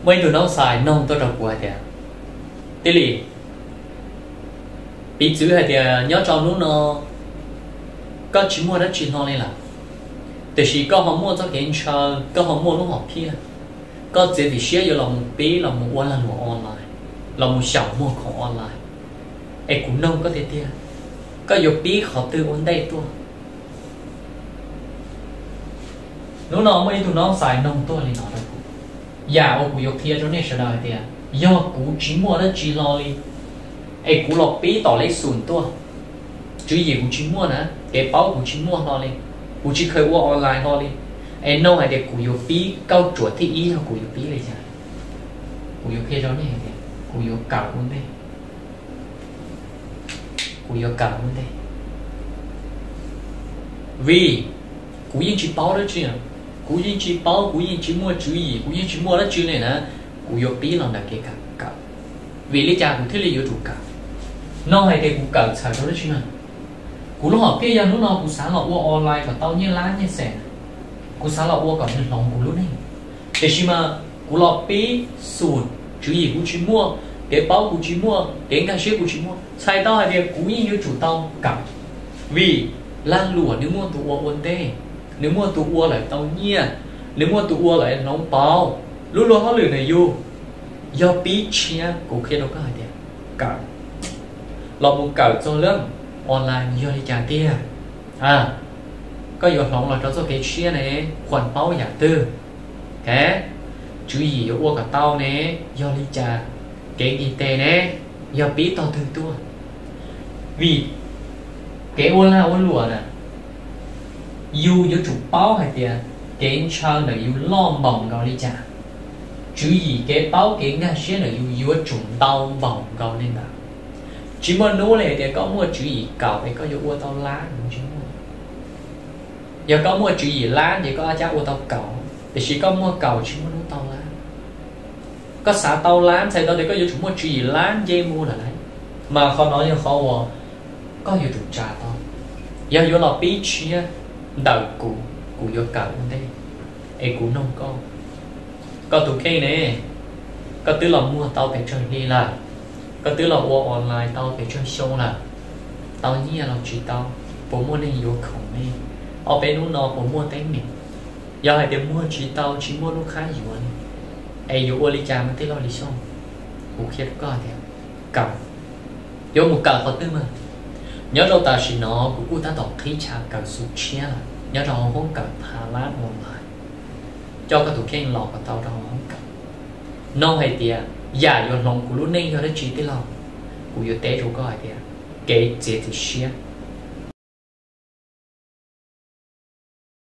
mấy tụi nó xài nông tôi đọc qua thì tí lì bị chữ hay thì nhớ cho nó có chỉ mua đất chỉ nó này là để chỉ có họ mua cho cái cho có họ mua nó họ kia có gì thì share vô lòng bí lòng một là một online lòng một sầu muaของ online ai cũng nông có thể tiền có dục bí họ tư vấn đây tôi nó mấy tụi nó xài nông tôi thì nó đây giả ô của dục kia cho nên sẽ đòi tiền do cú chỉ mua đất chỉ lo đi ai cú lọc bí tỏ lấy sùn tôi chứ gì cú chỉ mua nữa cái báo cú chỉ mua lo đi cú chỉ khơi qua online lo đi ai nông hay để cú dục bí cao chuột thì ý là cú dục bíเลยจ้ะcú dục kia cho nên cú dục cào luôn đây cú dục cào luôn đây vì cú yên chỉ báo đó chứ cú yên chỉ báo cú yên chỉ mua chữ gì cú yên chỉ mua đó chữ này nè cú dục bí lòng là cái cào vì lý cha cú thích lý dục cào nó hay để cú cào xài đó chứ mà cú lúc họ kia giờ nó cú sáng lọ qua online và tao như lá như sẻ cú sáng lọ qua còn lòng cú lúc này để chứ mà cú lọ bí sùn chữ gì cú chỉ mua cái báo cú chỉ mua cái cá sấu cú chỉ mua xài tao hay để cú yên như chủ tao cào vì lan lụa nếu mua tụ ôn tê nếu mua tụ ua lại tao nhia nếu mua tụ ua lại nóng bao lúc lúc họ lừa này vô do bí chia của kia đâu có hay đẹp cả lọ một cào cho lắm online do đi trả tiền có nhiều lòng là cho cái chia này khoản bao giả tư cái chú ý vô ua cả tao này do đi trả cái gì tệ này do bí tao thương tua vì cái ôn lụa nè dù có chủ báo hay tiền cái cho là dù lo bỏng gọi đi trả chú ý cái báo cái ngã xe là dù chủ tao bỏng gọi nên là chỉ mà nô này thì có mua chú ý cào thì có dù tao lá đúng chứ giờ có mua chú ý lá thì có chắc tao cào thì chỉ có mua cào chỉ mua tao lá có xả tao lá thì tao thì có dù chủ mua chú ý lá dây mua là đấy mà không nói như khó có dù chủ trả tao giờ vô là bí chia đầu cụ vô cào đây ai cụ nông có tụ cây này có tứ là mua tao phải chơi đi là có tứ là mua online tao phải chơi show là tao nhia là chỉ tao bố mua nên vô khổng này ở bên nó bố mua té mình giờ hay để mua chỉ tao chỉ mua lúc khá nhiều anh ai vô oli cha mà thấy lo đi xong cụ kia có thì cầm vô một cào có tư mà nhớ đâu ta chỉ nó cũng ta đọc khí trà cần sụt chia là nhớ đâu không cần Hà Lan online cho các tụ khen lọ của tao đâu không cần nông hay tiệt giả vô lòng của lúc này cho nó chỉ tới lòng của vô té chỗ có hay tiệt cái gì thì chia